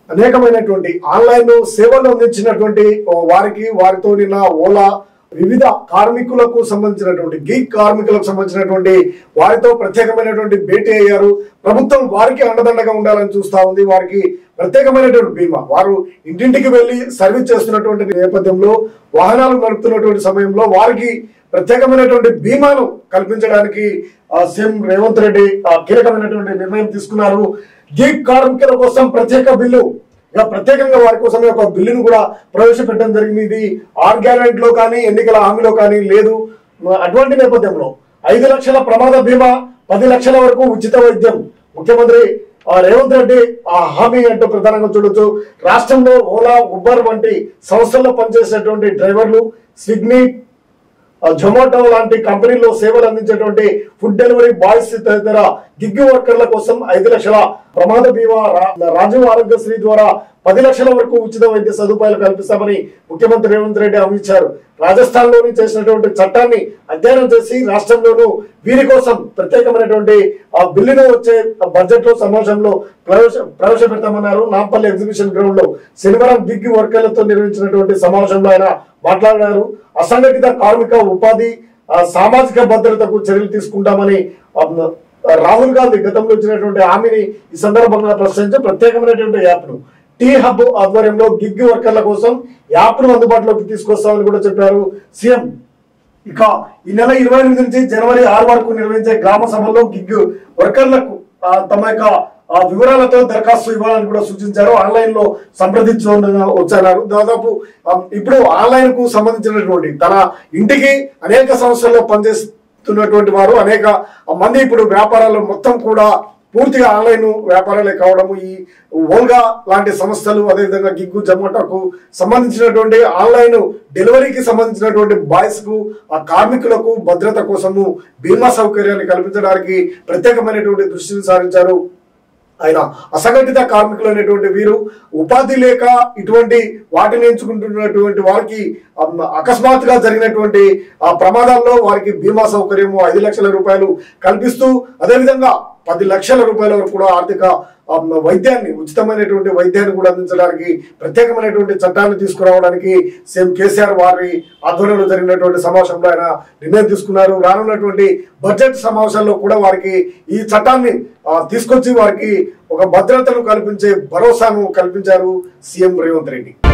అనేకమైనటువంటి ఆన్లైన్ సేవలు అందించినటువంటి వారితో నిన్న ఓలా వివిధ కార్మికులకు సంబంధించినటువంటి గీగ్ కార్మికులకు సంబంధించినటువంటి వారితో ప్రత్యేకమైనటువంటి భేటీ అయ్యారు. ప్రభుత్వం వారికి అండదండగా ఉండాలని చూస్తా ఉంది. వారికి ప్రత్యేకమైనటువంటి బీమా, వారు ఇంటింటికి వెళ్లి సర్వీస్ చేస్తున్నటువంటి నేపథ్యంలో, వాహనాలు నడుపుతున్నటువంటి సమయంలో వారికి ప్రత్యేకమైనటువంటి బీమాను కల్పించడానికి సీఎం రేవంత్ రెడ్డి కీలకమైనటువంటి నిర్ణయం తీసుకున్నారు. గీగ్ కార్మికుల కోసం ప్రత్యేక బిల్లు, ప్రత్యేకంగా వారి కోసమే ఒక బిల్లును కూడా ప్రవేశపెట్టడం జరిగింది. ఇది ఆర్గానెంట్ లో కానీ ఎన్నికల హామీలో కానీ లేదు. అటువంటి నేపథ్యంలో 5 లక్షల ప్రమాద బీమా, 10 లక్షల వరకు ఉచిత వైద్యం ముఖ్యమంత్రి రేవంత్ రెడ్డి హామీ అంటూ ప్రధానంగా చూడొచ్చు. రాష్ట్రంలో ఓలా, ఉబర్ వంటి సంస్థల్లో పనిచేసేటువంటి డ్రైవర్లు, స్విగ్గీ, జొమాటో లాంటి కంపెనీల్లో సేవలు అందించేటువంటి ఫుడ్ డెలివరీ బాయ్స్ తదితర గిగ్ వర్కర్ల కోసం 5 లక్షల ప్రమాద బీమా, రాజీవ్ ఆరోగ్యశ్రీ ద్వారా 10 లక్షల వరకు ఉచిత వైద్య సదుపాయాలు కల్పిస్తామని ముఖ్యమంత్రి రేవంత్ రెడ్డి హామీ ఇచ్చారు. రాజస్థాన్ లోని చేసినటువంటి చట్టాన్ని అధ్యయనం చేసి రాష్ట్రంలోనూ వీరి కోసం ప్రత్యేకమైనటువంటి బిల్లును వచ్చే బడ్జెట్ లో సమావేశంలో ప్రవేశపెడతామన్నారు. నాంపల్లి ఎగ్జిబిషన్ గ్రౌండ్ లో శనివారం గిగ్ వర్కర్లతో నిర్వహించినటువంటి సమావేశంలో ఆయన మాట్లాడారు. అసంఘటిత కార్మిక ఉపాధి, సామాజిక భద్రతకు చర్యలు తీసుకుంటామని రాహుల్ గాంధీ గతంలో ఇచ్చినటువంటి హామీని ఈ సందర్భంగా ప్రశ్నించి ప్రత్యేకమైనటువంటి యాప్ను టీ హబ్ ఆధ్వర్యంలో గిగ్ వర్కర్ల కోసం యాప్ను అందుబాటులోకి తీసుకొస్తామని కూడా చెప్పారు సీఎం. ఇక ఈ నెల 28 నుంచి జనవరి 6 వరకు నిర్వహించే గ్రామ సభల్లో గిగ్ వర్కర్లకు తమ యొక్క వివరాలతో దరఖాస్తు ఇవ్వాలని కూడా సూచించారు. ఆన్లైన్ లో సంప్రదించన్నారు. దాదాపు ఇప్పుడు ఆన్లైన్ కు సంబంధించినటువంటి తన ఇంటికి అనేక సంస్థల్లో పనిచేస్తున్నటువంటి వారు అనేక మంది ఇప్పుడు వ్యాపారాలు మొత్తం కూడా పూర్తిగా ఆన్లైన్ వ్యాపారాలే కావడము, ఈ ఓల్గా లాంటి సంస్థలు, అదేవిధంగా గిగ్గు, జొమాటోకు సంబంధించినటువంటి ఆన్లైన్ డెలివరీకి సంబంధించినటువంటి బాయ్స్ కు, ఆ కార్మికులకు భద్రత కోసము బీమా సౌకర్యాన్ని కల్పించడానికి ప్రత్యేకమైనటువంటి దృష్టిని సారించారు ఆయన. అసంఘటిత కార్మికులు అనేటువంటి వీరు ఉపాధి లేక ఇటువంటి వాటిని ఎంచుకుంటున్నటువంటి వారికి అకస్మాత్తుగా జరిగినటువంటి ప్రమాదాల్లో వారికి బీమా సౌకర్యము 5 లక్షల రూపాయలు కల్పిస్తూ, అదేవిధంగా 10 లక్షల రూపాయల వరకు కూడా ఆర్థిక వైద్యాన్ని, ఉచితమైనటువంటి వైద్యాన్ని కూడా అందించడానికి ప్రత్యేకమైనటువంటి చట్టాన్ని తీసుకురావడానికి సీఎం కేసీఆర్ వారి ఆధ్వర్యంలో జరిగినటువంటి సమావేశంలో ఆయన నిర్ణయం తీసుకున్నారు. రానున్నటువంటి బడ్జెట్ సమావేశాల్లో కూడా వారికి ఈ చట్టాన్ని తీసుకొచ్చి వారికి ఒక భద్రతను కల్పించే భరోసాను కల్పించారు సీఎం రేవంత్ రెడ్డి.